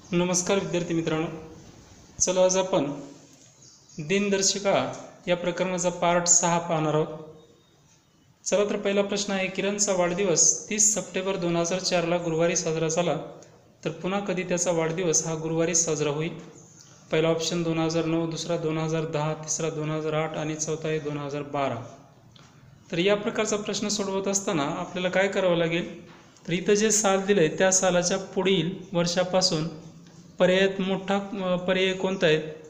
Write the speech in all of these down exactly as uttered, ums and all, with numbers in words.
नमस्कार विद्यार्थी मित्रांनो, चला आज आपण दिनदर्शिका या प्रकरणाचा पार्ट सहा पाहणार आहोत. चला तर पहिला प्रश्न आहे, किरणचा वाढदिवस तीस सप्टेंबर दोन हजार चारला गुरुवारी साजरा झाला, तर पुन्हा कधी त्याचा वाढदिवस हा गुरुवारी साजरा होईल? पहिला ऑप्शन दोन हजार नऊ, दुसरा दोन हजार दहा, तिसरा दोन हजार आठ आणि चौथा आहे दोन हजार बारा. तर या प्रकारचा प्रश्न सोडवत असताना आपल्याला काय करावं लागेल, तर इथं जे साल दिलं आहे त्या सालाच्या पुढील वर्षापासून पर्यायात मोठा पर्याय कोणता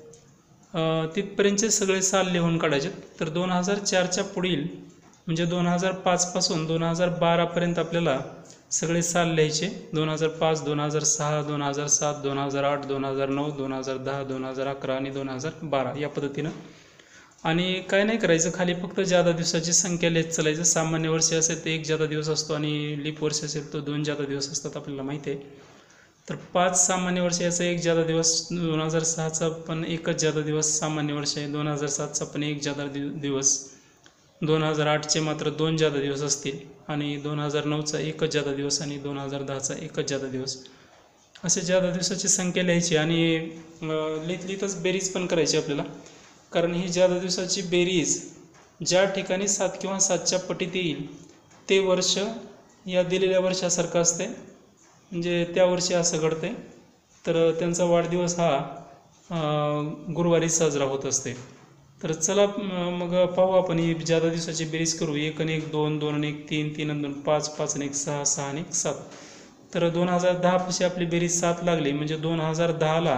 आहे तिथपर्यंतचे सगळे साल लिहून काढायचे. तर दोन हजार चारच्या पुढील म्हणजे दोन हजार पाचपासून दोन हजार बारापर्यंत आपल्याला सगळे साल लिहायचे. दोन हजार पाच, दोन हजार सहा, दोन हजार सात, दोन हजार आठ, दोन हजार नऊ, दोन हजार दहा, दोन हजार अकरा आणि दोन हजार बारा या पद्धतीनं. आणि काय नाही करायचं, खाली फक्त जादा दिवसाची संख्या लिहित चालायचं. सामान्य वर्ष असेल तर एक जादा दिवस असतो आणि लीप वर्ष असेल तर दोन जादा दिवस असतात, आपल्याला माहिती आहे. तर पाच सामान्य वर्ष याचा एक जादा दिवस, दोन हजार सहाचा पण एकच जादा दिवस सामान्य वर्ष आहे, दोन हजार सातचा पण एक जादा दिवस, दोन हजार आठचे मात्र दोन जादा दिवस असतील आणि दोन हजार नऊचा एकच जादा दिवस आणि दोन हजार दहाचा एकच जादा दिवस. असे जादा दिवसाची संख्या लिहायची आणि लिहित लिहितच बेरीज पण करायची आपल्याला, कारण ही जादा दिवसाची बेरीज ज्या ठिकाणी सात किंवा सातच्या पटीत येईल ते वर्ष या दिलेल्या वर्षासारखं असते, म्हणजे त्या वर्षी असं घडते. तर त्यांचा वाढदिवस हा गुरुवारी साजरा होत असते. तर चला मग पाहू आपण ही जादा दिवसाची बेरीज करू. एक आणि एक दोन, दोन आणि एक तीन, तीन आणि दोन पाच, पाच आणि एक सहा, सहा आणि एक सात. तर दोन हजार दहा पाशी आपली बेरीज सात लागली, म्हणजे दोन हजार दहाला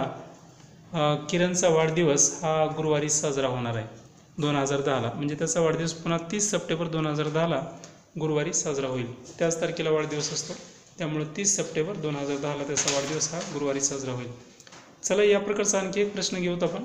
किरणचा वाढदिवस हा गुरुवारी साजरा होणार आहे. दोन हजार दहाला म्हणजे त्याचा वाढदिवस पुन्हा तीस सप्टेंबर दोन हजार दहाला गुरुवारी साजरा होईल. त्याच तारखेला वाढदिवस असतो, त्यामुळे तीस सप्टेंबर दोन हजार दहाला त्याचा वाढदिवस हा गुरुवारी साजरा होईल. चला या प्रकारचा आणखी एक प्रश्न घेऊत आपण.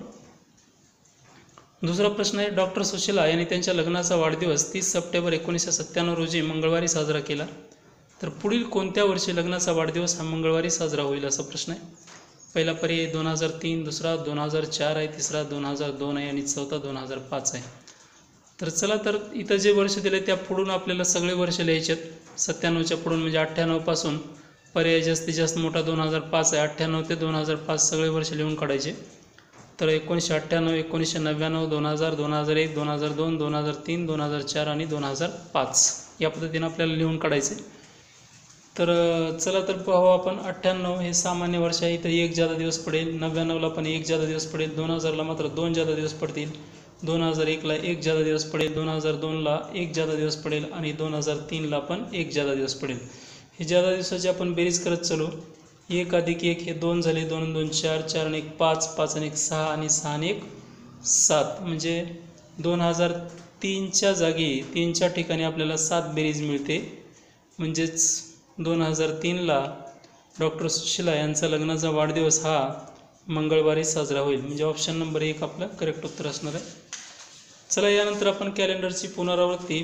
दुसरा प्रश्न आहे, डॉक्टर सुशीला यांनी त्यांच्या लग्नाचा वाढदिवस तीस सप्टेंबर एकोणीसशे सत्त्याण्णव रोजी मंगळवारी साजरा केला, तर पुढील कोणत्या वर्षी लग्नाचा वाढदिवस हा मंगळवारी साजरा होईल असा प्रश्न आहे. पहिला पर्याय दोन हजार तीन, दुसरा दोन हजार चार आहे, तिसरा दोन हजार दोन आहे आणि चौथा दोन हजार पाच आहे. तर चला तर इथं जे वर्ष दिले त्या पुढून आपल्याला सगळे वर्ष लिहायचे आहेत. सत्त्याण्णवच्या पुढून म्हणजे अठ्ठ्याण्णवपासून पर्याय जास्तीत जास्त मोठा दोन हजार पाच आहे, अठ्ठ्याण्णव ते दोन हजार पाच सगळे वर्ष लिहून काढायचे. तर एकोणीसशे अठ्ठ्याण्णव, एकोणीसशे नव्याण्णव, दोन हजार, दोन हजार एक, दोन हजार दोन, दोन हजार तीन, दोन हजार चार आणि दोन हजार पाच या पद्धतीनं आपल्याला लिहून काढायचे. तर चला तर पाहू आपण. अठ्ठ्याण्णव हे सामान्य वर्ष आहे, इथं एक जादा दिवस पडेल. नव्याण्णवला पण एक जादा दिवस पडेल. दोन हजारला मात्र दोन जादा दिवस पडतील. दोन हजार एकला एक जादा दिवस पडेल. दोन हजार दोनला एक जादा दिवस पडेल आणि दोन हजार तीनला पण एक जादा दिवस पडेल. हे जादा दिवसाची आपण बेरीज करत चालू. एक अधिक एक हे दोन झाले, दोन दोन चार, चार आणि एक पाच, पाच आणि एक सहा आणि सहा आणि एक सात, म्हणजे दोन हजार तीनच्या जागी तीनच्या ठिकाणी आपल्याला सात बेरीज मिळते. म्हणजेच दोन हजार तीनला डॉक्टर सुशीला यांचा लग्नाचा वाढदिवस हा मंगळवारी साजरा होईल, म्हणजे ऑप्शन नंबर एक आपलं करेक्ट उत्तर असणार आहे. चला यानंतर आपण कॅलेंडरची पुनरावृत्ती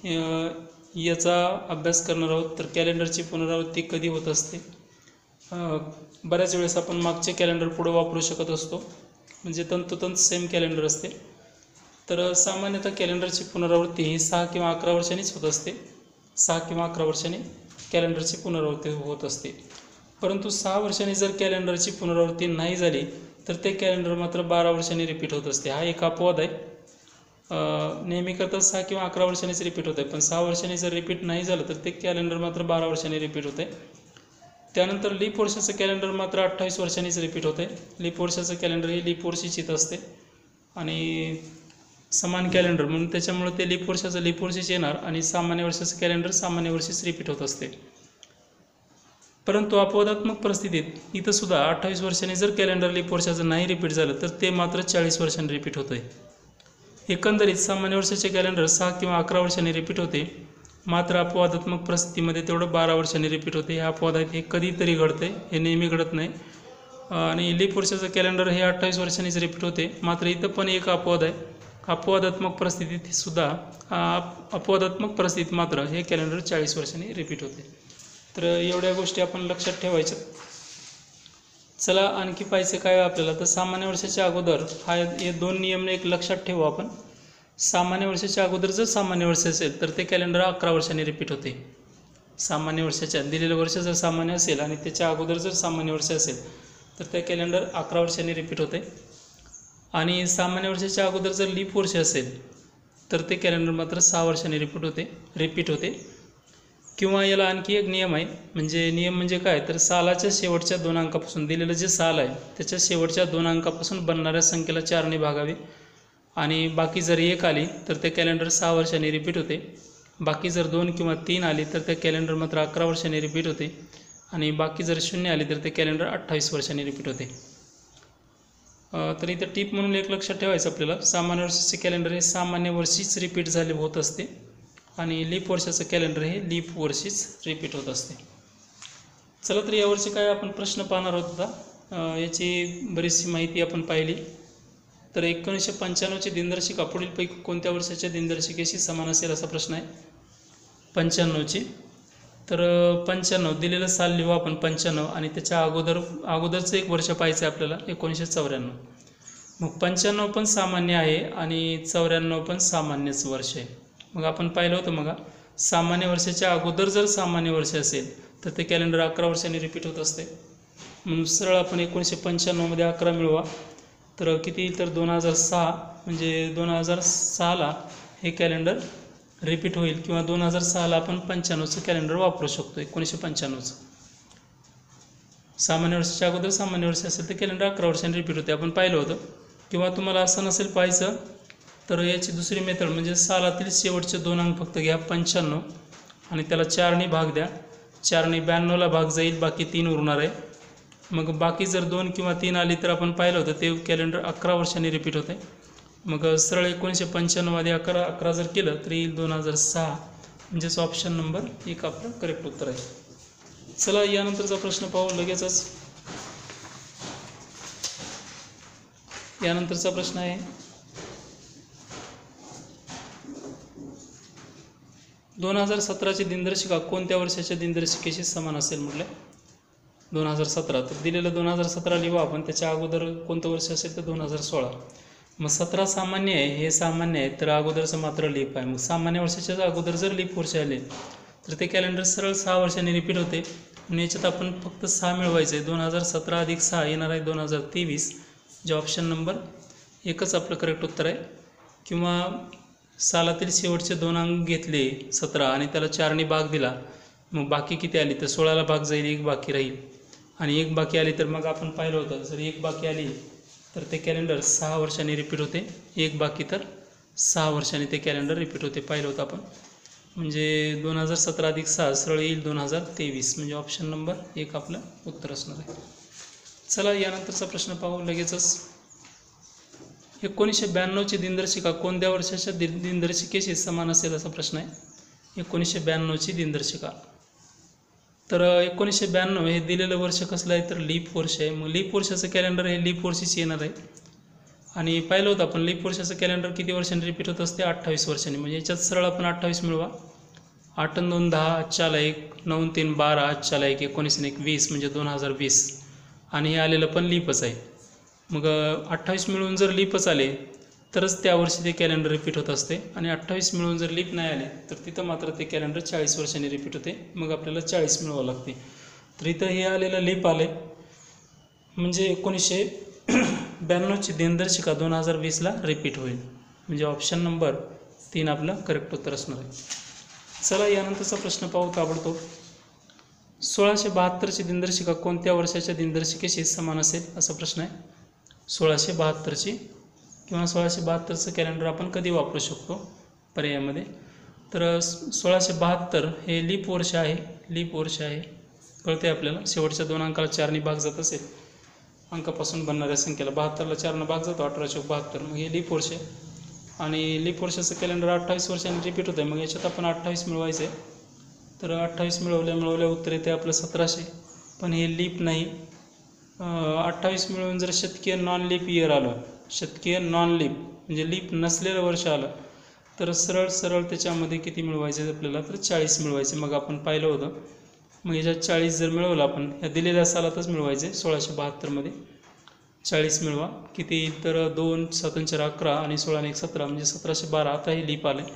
याचा अभ्यास करणार आहोत. तर कॅलेंडरची पुनरावृत्ती कधी होत असते? बऱ्याच वेळेस आपण मागचे कॅलेंडर पुढे वापरू शकत असतो, म्हणजे तंतोतंत सेम कॅलेंडर असते. तर सामान्यतः कॅलेंडरची पुनरावृत्ती ही सहा किंवा अकरा वर्षांनीच होत असते. सहा किंवा अकरा वर्षांनी कॅलेंडरची पुनरावृत्ती होत असते. परंतु सहा वर्षांनी जर कॅलेंडरची पुनरावृत्ती नाही झाली तर ते कॅलेंडर मात्र बारा वर्षांनी रिपीट होत असते. हा एक अपवाद आहे. नेहमी करता सहा किंवा अकरा वर्षांनीच रिपीट होत आहे, पण सहा वर्षांनी जर रिपीट नाही झालं तर ते कॅलेंडर मात्र बारा वर्षांनी रिपीट होत आहे. त्यानंतर लीप वर्षाचं कॅलेंडर मात्र अठ्ठावीस वर्षांनीच रिपीट होत आहे. लीप वर्षाचं कॅलेंडर हे लीप वर्षीचीच असते आणि समान कॅलेंडर म्हणून त्याच्यामुळे ते लीप वर्षाचं लीप वर्षीच येणार आणि सामान्य वर्षाचं कॅलेंडर सामान्य वर्षीच रिपीट होत असते. परंतु अपवादात्मक परिस्थितीत इथं सुद्धा अठ्ठावीस वर्षांनी जर कॅलेंडर लीप वर्षाचं नाही रिपीट झालं तर ते मात्र चाळीस वर्षांनी रिपीट होतं आहे. एकंदरीत सामान्य वर्षाचे कॅलेंडर सहा किंवा अकरा वर्षांनी रिपीट होते, मात्र अपवादात्मक परिस्थितीमध्ये तेवढं बारा वर्षांनी रिपीट होते. हे अपवाद आहेत, हे कधीतरी घडते, हे नेहमी घडत नाही. आणि लीप वर्षाचं कॅलेंडर हे अठ्ठावीस वर्षांनीच रिपीट होते. मात्र इथं पण एक अपवाद आहे. अपवादात्मक परिस्थितीत सुद्धा अपवादात्मक परिस्थितीत मात्र हे कॅलेंडर चाळीस वर्षांनी रिपीट होते. तर एवढ्या गोष्टी आपण लक्षात ठेवायच्या. चला आणखी पाहिजे काय आपल्याला, तर सामान्य वर्षाच्या अगोदर हा हे दोन नियम एक लक्षात ठेवू आपण. सामान्य वर्षाच्या अगोदर जर सामान्य वर्ष असेल तर ते कॅलेंडर अकरा वर्षांनी रिपीट होते. सामान्य वर्षाच्या दिलेलं वर्ष जर सामान्य असेल आणि त्याच्या अगोदर जर सामान्य वर्ष असेल तर ते कॅलेंडर अकरा वर्षांनी रिपीट होते. आणि सामान्य वर्षाच्या अगोदर जर लीप वर्ष असेल तर ते कॅलेंडर मात्र सहा वर्षांनी रिपीट होते रिपीट होते किंवा याला आणखी एक नियम आहे. म्हणजे नियम म्हणजे काय, तर सालाच्या शेवटच्या दोन अंकापासून, दिलेलं जे साल आहे त्याच्या शेवटच्या दोन अंकापासून बनणाऱ्या संख्येला चारने भागावे आणि बाकी जर एक आली तर ते कॅलेंडर सहा वर्षांनी रिपीट होते. बाकी जर दोन किंवा तीन आली तर ते कॅलेंडर मात्र अकरा वर्षांनी रिपीट होते आणि बाकी जर शून्य आली तर ते कॅलेंडर अठ्ठावीस वर्षांनी रिपीट होते. तर इथं टीप म्हणून एक लक्षात ठेवायचं आपल्याला, सामान्य वर्षाचे कॅलेंडर हे सामान्य वर्षीच रिपीट झाले होत असते आणि लीप वर्षाचं कॅलेंडर हे लीप वर्षीच रिपीट होत असते. चला तर यावर्षी काय आपण प्रश्न पाहणार आहोत आता, याची बरीचशी माहिती आपण पाहिली. तर एकोणीसशे पंच्याण्णवची दिनदर्शिका पुढीलपैकी कोणत्या वर्षाच्या दिनदर्शिकेशी समान असेल असा प्रश्न आहे. पंच्याण्णवची, तर पंच्याण्णव दिलेलं साल लिहू आपण पंच्याण्णव आणि त्याच्या अगोदर अगोदरचं एक वर्ष पाहायचं आहे आपल्याला एकोणीसशे चौऱ्याण्णव. मग पंच्याण्णव पण सामान्य आहे आणि चौऱ्याण्णव पण सामान्यच वर्ष आहे. मग आपण पाहिलं होतं मग सामान्य वर्षाच्या अगोदर जर सामान्य वर्ष असेल तर ते कॅलेंडर अकरा वर्षांनी रिपीट होत असते. म्हणून सरळ आपण एकोणीसशे पंच्याण्णवमध्ये अकरा मिळवा तर किती येईल, तर दोन हजार सहा, म्हणजे दोन हजार सहाला हे कॅलेंडर रिपीट होईल किंवा दोन हजार सहाला आपण पंच्याण्णवचं कॅलेंडर वापरू शकतो. एकोणीसशे पंच्याण्णवचं सामान्य वर्षाच्या अगोदर सामान्य वर्ष असेल तर कॅलेंडर अकरा वर्षांनी रिपीट होते, आपण पाहिलं होतं. किंवा तुम्हाला असं नसेल पाहायचं तर याची दुसरी मेथड म्हणजे सालातील शेवटचे दोन अंक फक्त घ्या पंच्याण्णव आणि त्याला चारने भाग द्या. चारने ब्याण्णवला भाग जाईल, बाकी तीन उरणार आहे. मग बाकी जर दोन किंवा तीन आली तर आपण पाहिलं होतं ते कॅलेंडर अकरा वर्षांनी रिपीट होते. मग सरळ एकोणीसशे पंच्याण्णवमध्ये अकरा अकरा जर केलं तर येईल दोन हजार सहा, म्हणजेच ऑप्शन नंबर एक आपलं करेक्ट उत्तर आहे. चला यानंतरचा प्रश्न पाहू लगेचच. यानंतरचा प्रश्न आहे, दोन हजार सतराची दिनदर्शिका कोणत्या वर्षाच्या दिनदर्शिकेशी समान असेल म्हटलं. दोन हजार सतरा, तर दिलेलं दोन हजार सतरा लिहू आपण, त्याच्या अगोदर कोणतं वर्ष असेल तर दोन हजार सोळा. मग सतरा सामान्य आहे, हे सामान्य आहे, तर अगोदरचं मात्र लीप आहे. मग सामान्य वर्षाच्या अगोदर जर लीप वर्ष आले तर ते कॅलेंडर सरळ सहा वर्षांनी रिपीट होते. म्हणून याच्यात आपण फक्त सहा मिळवायचं आहे. दोन हजार सतरा अधिक सहा येणार आहे दोन हजार तेवीस, जे ऑप्शन नंबर एकच आपलं करेक्ट उत्तर आहे. किंवा सालातील शेवटचे दोन अंक घेतले सतरा आणि त्याला चारने भाग दिला, मग बाकी किती आली तर सोळाला भाग जाईल, एक बाकी राहील. आणि एक बाकी आली तर मग आपण पाहिलं होतं जर एक बाकी आली तर ते कॅलेंडर सहा वर्षांनी रिपीट होते. एक बाकी तर सहा वर्षांनी ते कॅलेंडर रिपीट होते, पाहिलं होतं आपण. म्हणजे दोन हजार सतरा अधिक सहा सरळ येईल दोन हजार तेवीस, म्हणजे ऑप्शन नंबर एक आपलं उत्तर असणार आहे. चला यानंतरचा प्रश्न पाहू लगेचच. एकोणीसशे ब्याण्णवची दिनदर्शिका कोणत्या वर्षाच्या दिन दिनदर्शिकेशी समान असेल असा प्रश्न आहे. एकोणीसशे ब्याण्णवची दिनदर्शिका, तर एकोणीसशे ब्याण्णव हे दिलेलं वर्ष कसलं आहे तर लीप वर्ष आहे. मग लीप वर्षाचं कॅलेंडर हे लीप वर्षीच येणार आहे. आणि पाहिलं होतं आपण लीप वर्षाचं कॅलेंडर किती वर्षांनी रिपीट होत असते, अठ्ठावीस वर्षांनी. म्हणजे याच्यात सरळ आपण अठ्ठावीस मिळवा. आठ दोन दहा, आजच्याला एक, नऊ तीन बारा, आजच्याला एक, एकोणीस एक वीस, म्हणजे दोन हजार वीस. आणि हे आलेलं पण लीपच आहे. मग अठ्ठावीस मिळून जर लीपच आले तरच त्या वर्षी ते कॅलेंडर रिपीट होत असते. आणि अठ्ठावीस मिळून जर लीप नाही आले तर तिथं मात्र ते कॅलेंडर चाळीस वर्षांनी रिपीट होते. मग आपल्याला चाळीस मिळवावं लागते. तर इथं हे आलेलं लीप आले म्हणजे एकोणीसशे ब्याण्णवची दिनदर्शिका दोन हजार वीसला रिपीट होईल, म्हणजे ऑप्शन नंबर तीन आपलं करेक्ट उत्तर असणार आहे. चला यानंतरचा प्रश्न पाहू ताबडतोब. सोळाशे बहात्तरची दिनदर्शिका कोणत्या वर्षाच्या दिनदर्शिकेशी समान असेल असा प्रश्न आहे. सोळाशे बहात्तरची किंवा सोळाशे बहात्तरचं कॅलेंडर आपण कधी वापरू शकतो पर्यायामध्ये. तर सोळाशे बहात्तर हे लीप वर्ष आहे. लीप वर्ष आहे कळते आपल्याला. शेवटच्या दोन अंकाला चारने भाग जात असेल अंकापासून बनणाऱ्या संख्येला, बहात्तरला चारनं भाग जातो, अठराशे बहात्तर. मग हे लीप वर्ष आहे आणि लीप वर्षाचं कॅलेंडर अठ्ठावीस वर्षांनी रिपीट होतं आहे. मग याच्यात आपण अठ्ठावीस मिळवायचं आहे. तर अठ्ठावीस मिळवल्या मिळवल्या उत्तर येते आपलं सतराशे, पण हे लीप नाही. अठ्ठावीस मिळवून जर शतकीय नॉन लीप इयर आलं, शतकीय नॉन लीप म्हणजे लीप नसलेलं वर्ष आलं तर सरळ सरळ त्याच्यामध्ये किती मिळवायचे आपल्याला तर चाळीस मिळवायचे. मग आपण पाहिलं होतं. मग याच्यात चाळीस जर मिळवलं आपण या दिलेल्या सालातच मिळवायचे. सोळाशे बहात्तरमध्ये चाळीस मिळवा. किती तर दोन सातंचार अकरा आणि सोळाने एक सतरा, म्हणजे सतराशे बारा. आता हे लीप आले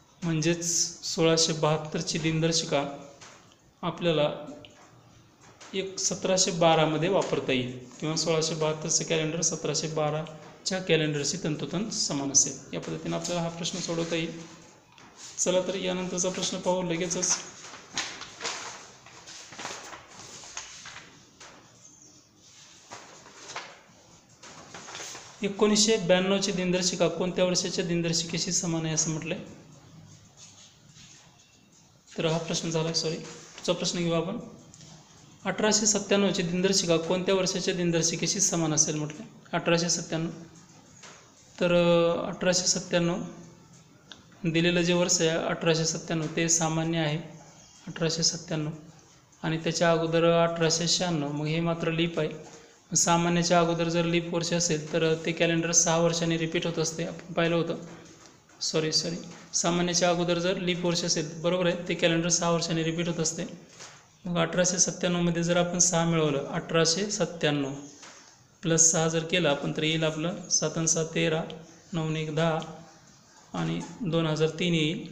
म्हणजेच सोळाशे बहात्तरची दिनदर्शिका आपल्याला एक सतराशे बारामध्ये वापरता येईल किंवा सोळाशे बहात्तरचं कॅलेंडर सतराशे बाराच्या कॅलेंडरशी तंतोतंत समान असेल. या पद्धतीने आपल्याला हा प्रश्न सोडवता येईल. चला तर यानंतरचा प्रश्न पाहू लगेचच. एकोणीसशे ब्याण्णवची दिनदर्शिका कोणत्या वर्षाच्या दिनदर्शिकेशी समान आहे असं म्हटलंय. तर हा प्रश्न झाला. सॉरी, पुढचा प्रश्न घेऊ आपण. अठराशे सत्त्याण्णवची दिनदर्शिका कोणत्या वर्षाच्या दिनदर्शिकेशी समान असेल म्हटलं. अठराशे सत्त्याण्णव तर अठराशे सत्त्याण्णव दिलेलं जे वर्ष आहे अठराशे सत्त्याण्णव ते सामान्य आहे अठराशे सत्त्याण्णव, आणि त्याच्या अगोदर अठराशे शहाण्णव, मग हे मात्र लीप आहे. सामान्याच्या अगोदर जर लीप वर्ष असेल तर ते कॅलेंडर सहा वर्षांनी रिपीट होत असते, आपण पाहिलं होतं. सॉरी सॉरी सामान्याच्या अगोदर जर लीप वर्ष असेल बरोबर आहे, ते कॅलेंडर सहा वर्षांनी रिपीट होत असते. मग अठराशे सत्त्याण्णवमध्ये जर आपण सहा मिळवलं, अठराशे सत्त्याण्णव प्लस सहा जर केलं आपण तर येईल आपलं सातन सहा तेरा, नऊ एक दहा आणि दोन हजार तीन येईल.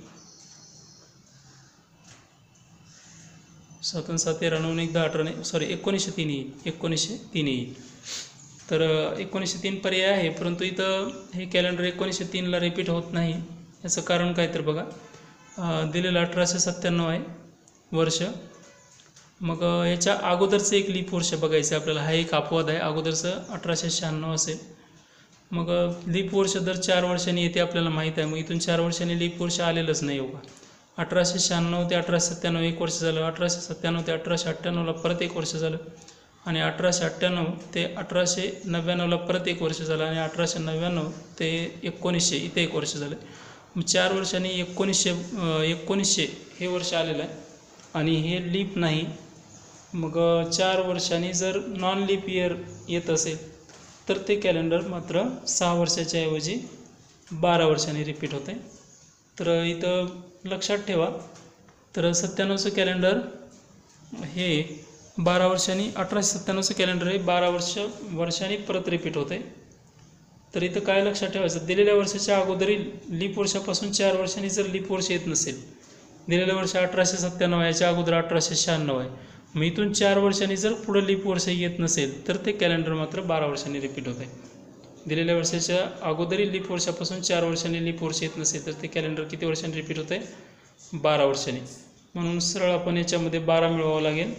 सातन सहा तेरा, नऊ एक दहा, अठरा नाही सॉरी एकोणीसशे तीन येईल, एकोणीसशे तीन येईल. तर एकोणीसशे तीन पर्याय आहे, परंतु इथं हे कॅलेंडर एकोणीसशे तीनला रिपीट होत नाही. याचं कारण काय तर बघा, दिलेलं अठराशे सत्त्याण्णव आहे वर्ष. मग याच्या अगोदरचं एक लीप वर्ष बघायचं आपल्याला. हा एक अपवाद आहे, अगोदरचं अठराशे शहाण्णव असेल. मग लीप वर्ष दर चार वर्षांनी येते आपल्याला माहीत आहे. मग इथून चार वर्षांनी लीप वर्ष आलेलंच नाही बघा. अठराशे शहाण्णव ते अठराशे सत्त्याण्णव एक वर्ष झालं, अठराशे सत्त्याण्णव ते अठराशे अठ्ठ्याण्णवला परत एक वर्ष झालं, आणि अठराशे अठ्ठ्याण्णव ते अठराशे नव्याण्णवला परत एक वर्ष झालं, आणि अठराशे नव्याण्णव ते एकोणीसशे इथे एक वर्ष झालं. मग चार वर्षांनी एकोणीसशे एकोणीसशे हे वर्ष आलेलं आहे आणि हे लीप नाही. मग चार वर्षांनी जर नॉन लीप इयर येत असेल तर ते कॅलेंडर मात्र सहा वर्षाच्या ऐवजी बारा वर्षांनी रिपीट होते. तर इथं लक्षात ठेवा, तर सत्त्याण्णवचं कॅलेंडर हे बारा वर्षांनी, अठराशे सत्त्याण्णवचं कॅलेंडर हे बारा वर्ष वर्षांनी परत रिपीट होते. तर इथं काय लक्षात ठेवायचं, दिलेल्या वर्षाच्या अगोदरी लीप वर्षापासून चार वर्षांनी जर लीप वर्ष येत नसेल, दिलेलं वर्ष अठराशे सत्त्याण्णव आहे, याच्या अगोदर अठराशे शहाण्णव आहे, मग इथून चार वर्षांनी जर पुढं लीप वर्ष येत नसेल तर ते कॅलेंडर मात्र बारा वर्षांनी रिपीट होते. दिलेल्या वर्षाच्या अगोदरी लीप वर्षापासून चार वर्षांनी लीप वर्ष येत नसेल तर ते कॅलेंडर किती वर्षांनी रिपीट होते, बारा वर्षांनी. म्हणून सरळ आपण याच्यामध्ये बारा मिळवावं लागेल,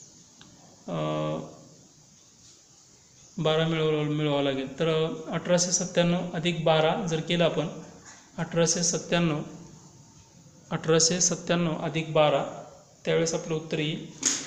बारा मिळव मिळवावं लागेल. तर अठराशे सत्त्याण्णव अधिक बारा जर केलं आपण, अठराशे सत्त्याण्णव अठराशे सत्त्याण्णव अधिक बारा, त्यावेळेस आपलं उत्तर येईल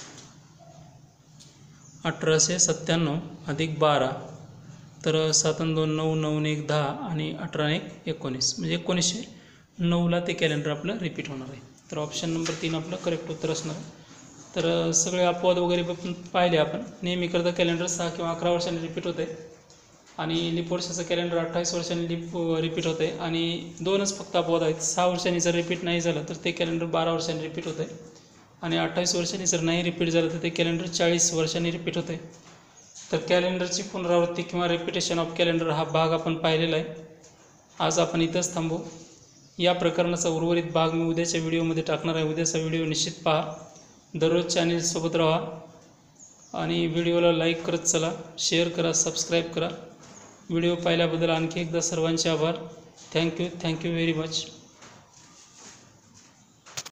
अठराशे सत्त्याण्णव अधिक बारा, तर सातन दोन नऊ, नऊ एक दहा आणि अठरा एक एकोणीस, म्हणजे एकोणीसशे नऊला ते कॅलेंडर आपलं रिपीट होणार आहे. तर ऑप्शन नंबर तीन आपलं करेक्ट उत्तर असणार आहे. तर सगळे अपवाद वगैरे पण पाहिले आपण. नेहमी करता कॅलेंडर सहा किंवा अकरा वर्षांनी रिपीट होते, आणि लीप वर्षाचं कॅलेंडर अठ्ठावीस वर्षांनी लीप रिपीट होते, आणि दोनच फक्त अपवाद आहेत. सहा वर्षांनी जर रिपीट नाही झालं तर ते कॅलेंडर बारा वर्षांनी रिपीट होते, आणि अठ्ठावीस वर्षांनी जर नाही रिपीट झालं तर ते कॅलेंडर चाळीस वर्षांनी रिपीट होते. तर कॅलेंडरची पुनरावृत्ती किंवा रिपिटेशन ऑफ कॅलेंडर हा भाग आपण पाहिलेला आहे. आज आपण इथंच थांबू. या प्रकरणाचा उर्वरित भाग मी उद्याच्या व्हिडिओमध्ये टाकणार आहे. उद्याचा व्हिडिओ निश्चित पहा. दररोज चॅनेलसोबत राहा आणि व्हिडिओला लाईक करत चला, शेअर करा, सबस्क्राईब करा. व्हिडिओ पाहिल्याबद्दल आणखी एकदा सर्वांचे आभार. Thank you thank you very much.